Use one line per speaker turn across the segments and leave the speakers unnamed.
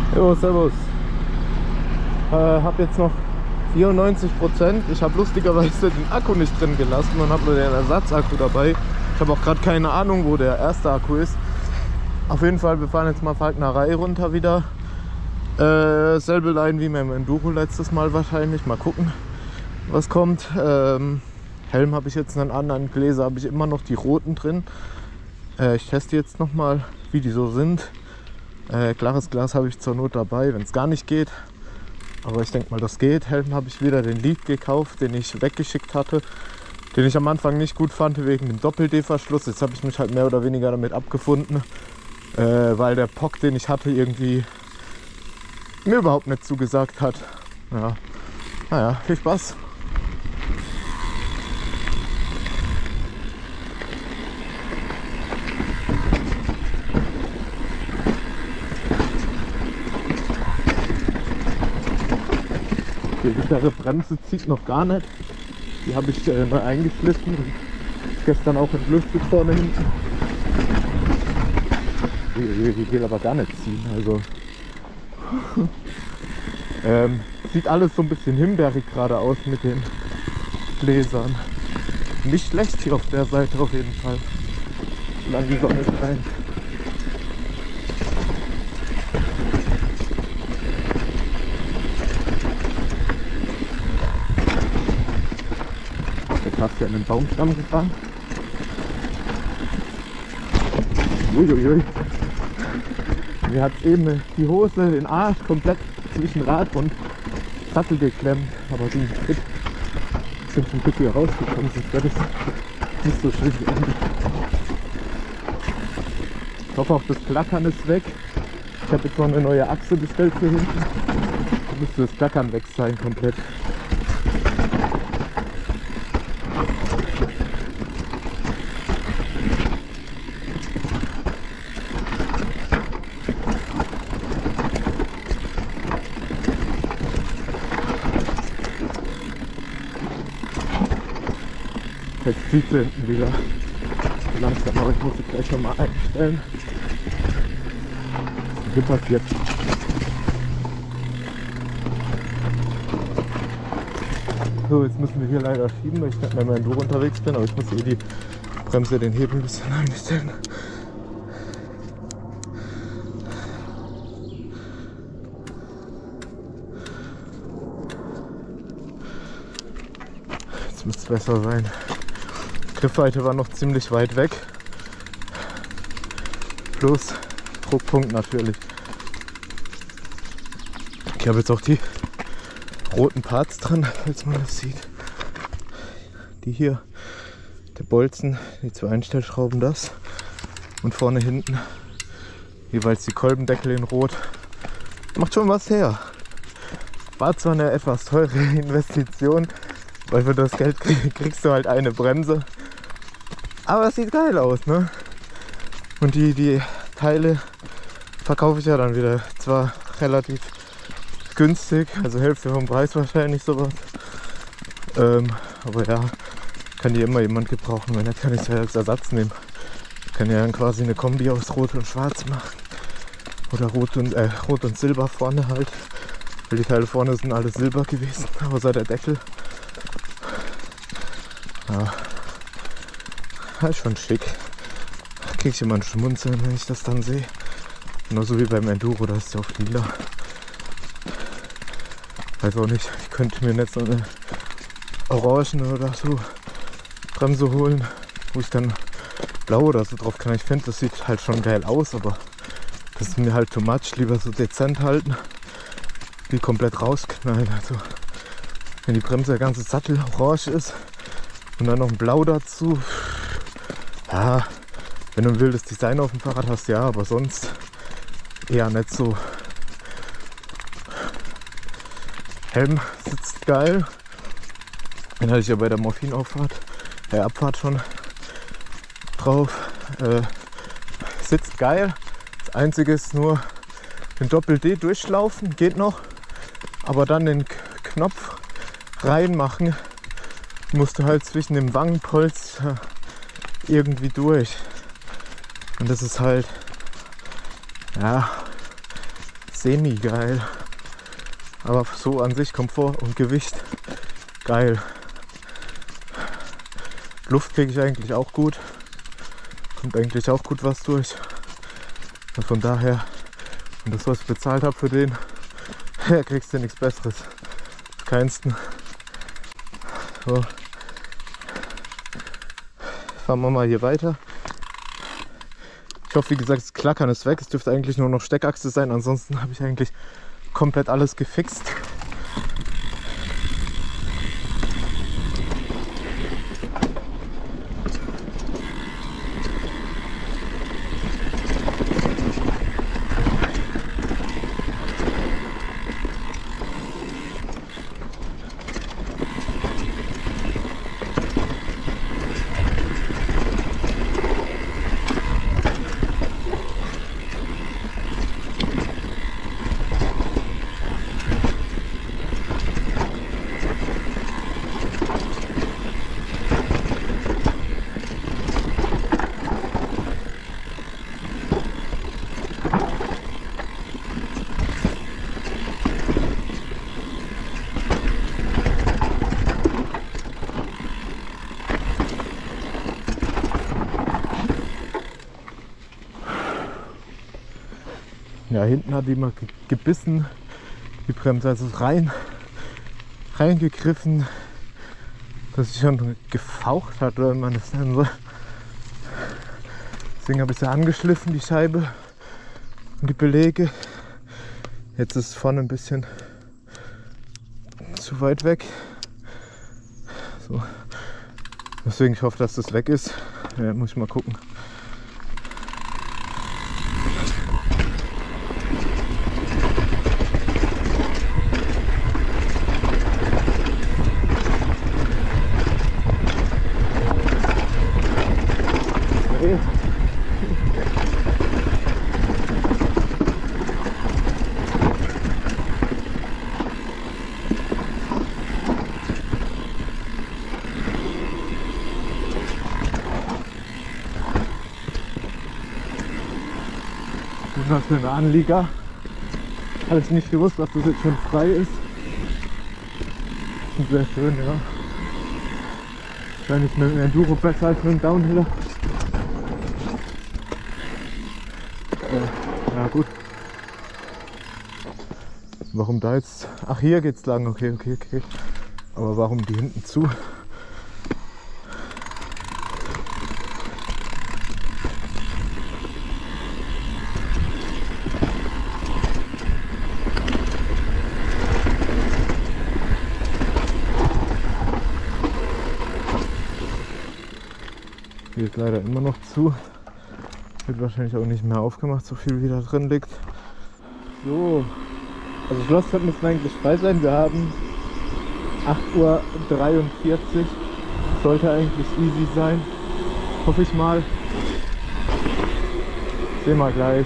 Jo, servus. Hab jetzt noch 94%. Ich habe lustigerweise den Akku nicht drin gelassen und habe nur den Ersatzakku dabei. Ich habe auch gerade keine Ahnung, wo der erste Akku ist. Auf jeden Fall, wir fahren jetzt mal Falknerei runter wieder. Selbe Line wie beim Enduro letztes Mal wahrscheinlich. Mal gucken, was kommt. Helm habe ich jetzt einen anderen, Gläser habe ich immer noch die roten drin. Ich teste jetzt nochmal, wie die so sind. Klares Glas habe ich zur Not dabei, wenn es gar nicht geht. Aber ich denke mal, das geht. Helm habe ich wieder den Lead gekauft, den ich weggeschickt hatte. Den ich am Anfang nicht gut fand wegen dem Doppel-D-Verschluss. Jetzt habe ich mich halt mehr oder weniger damit abgefunden. Weil der POC, den ich hatte, irgendwie mir überhaupt nicht zugesagt hat. Ja. Naja, viel Spaß. Die mittlere Bremse zieht noch gar nicht. Die habe ich neu eingeschliffen und gestern auch entlüftet vorne hinten. Die will aber gar nicht ziehen. Also sieht alles so ein bisschen himbeerig gerade aus mit den Gläsern. Nicht schlecht hier auf der Seite auf jeden Fall. Solange die Sonne scheint. Hast du an den Baumstamm gefahren? Uiuiui. Mir hat eben die Hose, den Arsch komplett zwischen Rad und Sattel geklemmt. Aber die sind zum Glück hier rausgekommen, sonst wäre das nicht so schlimm. Ich hoffe auch, das Klackern ist weg. Ich habe jetzt noch eine neue Achse bestellt hier hinten. Da müsste das Klackern weg sein komplett. Jetzt zieht sie hinten wieder langsam, aber ich muss sie gleich nochmal einstellen. Was hier passiert? So, jetzt müssen wir hier leider schieben, weil ich nicht mehr mit Enduro unterwegs bin, aber ich muss die Bremse, den Hebel ein bisschen einstellen. Jetzt müsste es besser sein. Griffweite war noch ziemlich weit weg. Plus Druckpunkt natürlich. Ich habe jetzt auch die roten Parts dran, falls man das sieht. Die hier, der Bolzen, die zwei Einstellschrauben, das. Und vorne hinten jeweils die Kolbendeckel in Rot. Macht schon was her. War zwar eine etwas teure Investition, weil für das Geld kriegst du halt eine Bremse. Aber es sieht geil aus, ne? Und die Teile verkaufe ich ja dann wieder. Zwar relativ günstig, also Hälfte vom Preis wahrscheinlich sowas. Aber ja, kann die immer jemand gebrauchen. Wenn nicht, kann ich es ja als Ersatz nehmen. Ich kann ja dann quasi eine Kombi aus Rot und Schwarz machen. Oder Rot und Silber vorne halt. Weil die Teile vorne sind alle Silber gewesen, außer der Deckel. Ja. Das ist schon schick. Da krieg ich immer ein Schmunzeln, wenn ich das dann sehe. Genauso wie beim Enduro, da ist ja auf lila. Weiß auch nicht, ich könnte mir nicht so eine Orangen oder so Bremse holen, wo ich dann blau oder so drauf kann. Ich finde, das sieht halt schon geil aus, aber das ist mir halt too much. Lieber so dezent halten, wie komplett rausknallen. Also wenn die Bremse der ganze Sattel orange ist und dann noch ein Blau dazu. Ja, wenn du ein wildes Design auf dem Fahrrad hast, ja, aber sonst eher nicht so. Helm sitzt geil. Den hatte ich ja bei der Morphinabfahrt schon drauf. Sitzt geil. Das einzige ist nur den Doppel-D durchlaufen, geht noch. Aber dann den Knopf reinmachen, musst du halt zwischen dem Wangenpolster irgendwie durch. Und das ist halt, ja, semi-geil. Aber so an sich Komfort und Gewicht geil. Luft kriege ich eigentlich auch gut. Kommt eigentlich auch gut was durch. Und von daher, und das, was ich bezahlt habe für den, kriegst du nichts Besseres. Keinsten. So. Fahren wir mal hier weiter. Ich hoffe, wie gesagt, das Klackern ist weg. Es dürfte eigentlich nur noch Steckachse sein. Ansonsten habe ich eigentlich komplett alles gefixt. Ja, hinten hat die mal gebissen, die Bremse, also reingegriffen, dass sie schon gefaucht hat, oder wie man das nennen soll. Deswegen habe ich sie angeschliffen, die Scheibe und die Beläge. Jetzt ist es vorne ein bisschen zu weit weg. So. Deswegen ich hoffe, dass das weg ist. Ja, muss ich mal gucken. Was für ein Anlieger. Habe ich nicht gewusst, dass das jetzt schon frei ist. Und sehr schön, ja. Wahrscheinlich mit dem Enduro besser als mit dem Downhiller. Ja gut. Warum da jetzt? Ach, hier geht's lang. Okay. Aber warum die hinten zu? Geht leider immer noch zu. Wird wahrscheinlich auch nicht mehr aufgemacht, so viel wie da drin liegt. So, also Schlosspferd müssen eigentlich frei sein. Wir haben 8:43 Uhr. Sollte eigentlich easy sein. Hoffe ich mal. Sehen wir gleich.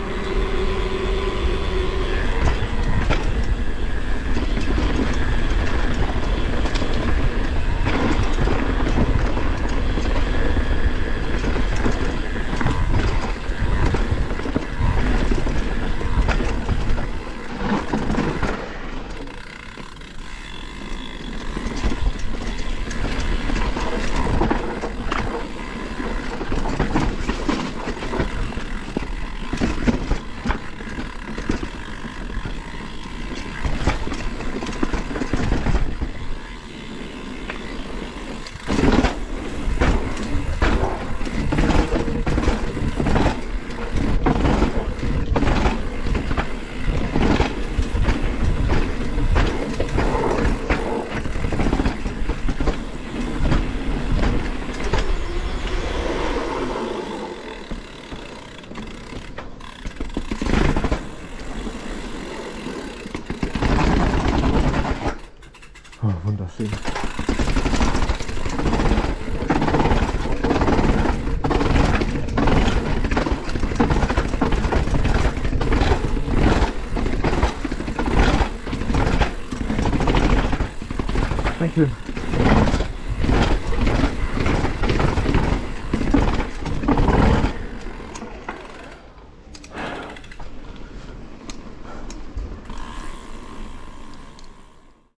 Oh, wunderschön. Danke.